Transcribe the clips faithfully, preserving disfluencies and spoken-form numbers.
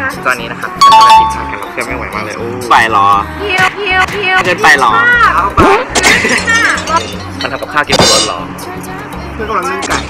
ตอนนี้นะครับจะมากินชากันเราเพื่อนไม่ไหวมากเลยโอ้ไปหรอเที่ยวเที่ยวเที่ยวเดินไปหรอมันทำกับข้าวกินบนรถหรอเพื่อนกำลังนึ่งไก่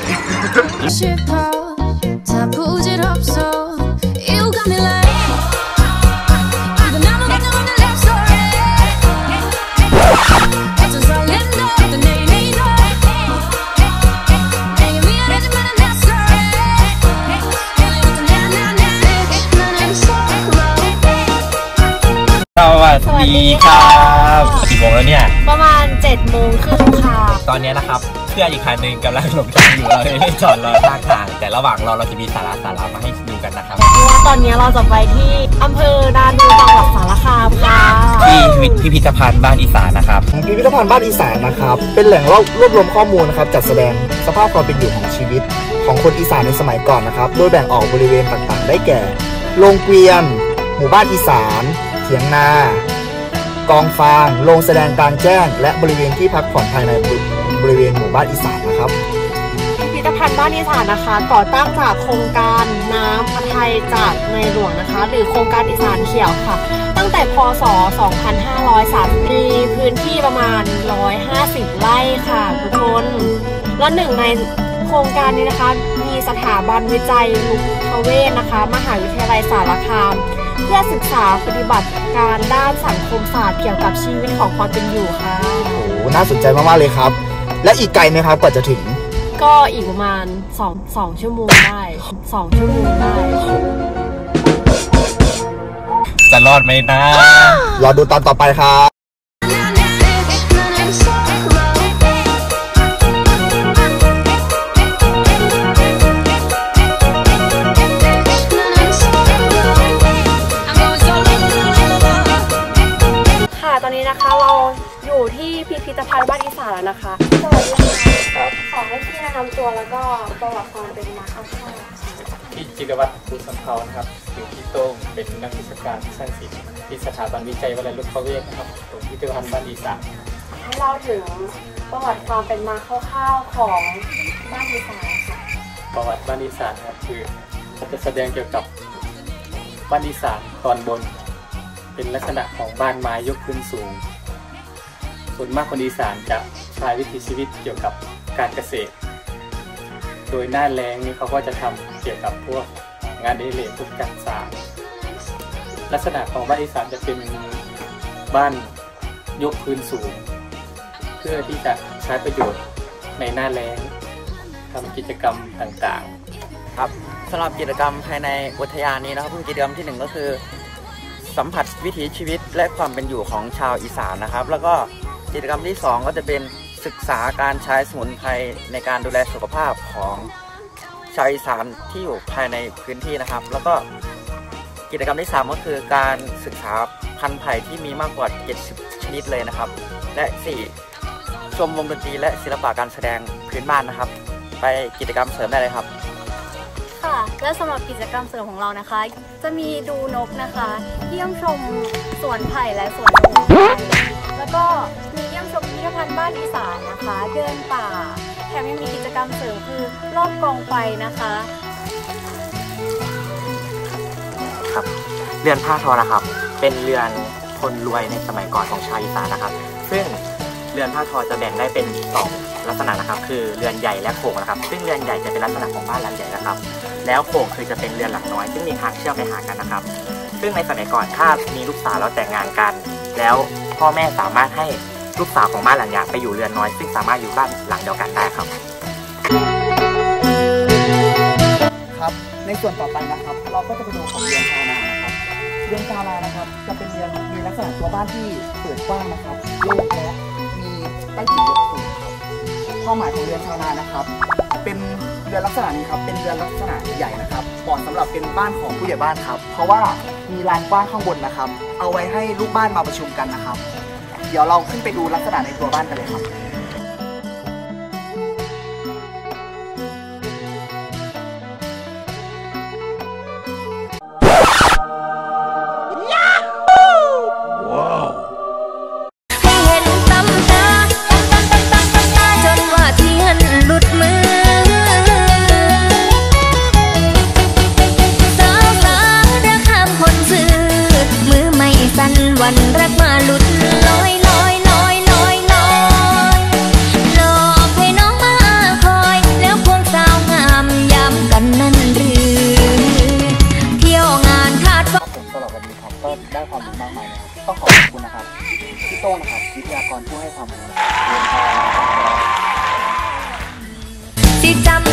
สวัสดีครับกี่โมงแล้วเนี่ยประมาณเจ็ดโมงครึ่งค่ะตอนนี้นะครับเพื่อนอีกคันหนึ่งกำลังหลบทางอยู่เราเลยจอดรอข้างทางแต่ระหว่างรอเราจะมีสาระสาระมาให้ดูกันนะครับเพราะว่าตอนนี้เราจะไปที่อำเภอนาดูจังหวัดสารคามค่ะที่พิพิธภัณฑ์บ้านอีสานนะครับพิพิธภัณฑ์บ้านอีสานนะครับเป็นแหล่งรวบรวมข้อมูลนะครับจัดแสดงสภาพความเป็นอยู่ของชีวิตของคนอีสานในสมัยก่อนนะครับโดยแบ่งออกบริเวณต่างๆได้แก่โรงเกวียนหมู่บ้านอีสานเถียงนากองฟางโรงแสดงกลางแจ้งและบริเวณที่พักผ่อนภายในบริเวณหมู่บ้านอีสานนะครับพิพิธภัณฑ์บ้านอีสานนะคะก่อตั้งจากโครงการน้ำพระทัยจากในหลวงนะคะหรือโครงการอีสานเขียวค่ะตั้งแต่พ.ศ. สองพันห้าร้อยสามสิบมีพื้นที่ประมาณหนึ่งร้อยห้าสิบไร่ค่ะทุกคนและหนึ่งในโครงการนี้นะคะมีสถาบันวิจัยลุกเวชนะคะมหาวิทยาลัยสารคามเพื่อศึกษาปฏิบัติการด้านสังคมศาสตร์เกี่ยวกับชีวิตของความเป็นอยู่ค่ะโอ้โหน่าสนใจมากๆเลยครับและอีกไกลไหมครับกว่าจะถึงก็อีกประมาณสอง สองชั่วโมงได้สองชั่วโมงได้จะรอดไหมนะรอดูตอนต่อไปครับตอนนี้นะคะเราอยู่ที่พิพิธภัณฑ์บ้านอีสานแล้วนะคะสวัสดีค่ะขอให้พี่แนะนำตัวแล้วก็ประวัติความเป็นมาคร่าวๆพี่จิรวัฒน์ภูสัมภาวนะครับถึงพี่โต้งเป็นนักวิชาการช่างศิลป์ที่สถาบันวิจัยวลัยลุกเวชนะครับตรงพิพิธภัณฑ์บ้านอีสานให้เล่าถึงประวัติความเป็นมาคร่าวๆของบ้านอีสานค่ะประวัติบ้านอีสานครับคือจะแสดงเกี่ยวกับบ้านอีสานตอนบนเป็นลักษณะของบ้านไม้ยกพื้นสูงส่วนมากคนอีสานจะใช้วิถีชีวิตเกี่ยวกับการเกษตรโดยหน้าแล้งนี่เขาก็จะทำเกี่ยวกับพวกงานอดิเรกพวกจักสานลักษณะของบ้านอีสานจะเป็นบ้านยกพื้นสูงเพื่อที่จะใช้ประโยชน์ในหน้าแล้งทำกิจกรรมต่างๆครับสำหรับกิจกรรมภายในอุทยานนี้นะครับกิจกรรมที่หนึ่งก็คือสัมผัสวิถีชีวิตและความเป็นอยู่ของชาวอีสานนะครับแล้วก็กิจกรรมที่สองก็จะเป็นศึกษาการใช้สมุนไพรในการดูแลสุขภาพของชาวอีสานที่อยู่ภายในพื้นที่นะครับแล้วก็กิจกรรมที่สามก็คือการศึกษาพันธุ์ไผ่ที่มีมากกว่าเจ็ดสิบชนิดเลยนะครับและสี่ชมวงดนตรีและศิลปะการแสดงพื้นบ้านนะครับไปกิจกรรมเสริมได้เลยครับค่ะและสำหรับกิจกรรมเสริมของเรานะคะจะมีดูนกนะคะเยี่ยมชมสวนไผ่และสวนสมุนไพรแล้วก็มีเยี่ยมชมพิพิธภัณฑ์บ้านอีสานนะคะเดินป่าแถมยังมีกิจกรรมเสริมคือรอบกองไฟนะคะครับเรือนผ้าทอนะครับเป็นเรือนคนรวยในสมัยก่อนของชาวอีสานนะครับซึ่งเรือนผ้าทอจะแบ่งได้เป็นสองลักษณะนะครับคือเรือนใหญ่และโข่งนะครับซึ่งเรือนใหญ่จะเป็นลักษณะของบ้านหลังใหญ่นะครับแล้วโข่งคือจะเป็นเรือนหลังน้อยซึ่งมีทางเชื่อมไปหากันนะครับซึ่งในสมัยก่อนถ้ามีลูกสาวแล้วแต่งงานกันแล้วพ่อแม่สามารถให้ลูกสาวของบ้านหลังใหญ่ไปอยู่เรือนน้อยซึ่งสามารถอยู่บ้านหลังเดียวกันได้ครับครับในส่วนต่อไปนะครับเราก็จะไปดูของเรือนชาวนานะครับเรือนชาวนานะครับจะเป็นเรือนมีลักษณะตัวบ้านที่เปิดกว้างนะครับโล่งและมีใต้ถุนยกสูงครับความหมายของเรือนชาวนานะครับเป็นเรือนลักษณะนี้ครับเป็นเรือนลักษณะใหญ่นะครับเหมาะสำหรับเป็นบ้านของผู้ใหญ่บ้านครับเพราะว่ามีลานกว้างข้างบนนะครับเอาไว้ให้ลูกบ้านมาประชุมกันนะครับเดี๋ยวเราขึ้นไปดูลักษณะในตัวบ้านกันเลยครับควันรักมาหลุดลอยลอยลอยลอยลอยหลอกให้น้องมาคอยแล้วควงสาวงามย้ำกันนั่นหรือเที่ยวงานคาดว่าผมสำหรับวันนี้ครับก็ได้ความรู้มากมายนะครับต้องขอบคุณนะครับพี่โต้งนะครับวิทยากรผู้ให้ความรู้เรื่องการสิจำ